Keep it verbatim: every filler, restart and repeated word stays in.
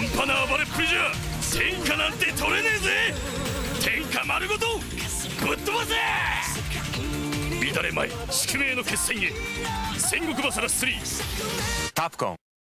端な暴れっぷりじゃ天下なんて取れねえぜ。天下丸ごとぶっ飛ばせ。乱れまい宿命の決戦へ、戦国バサラスリー。カプコン。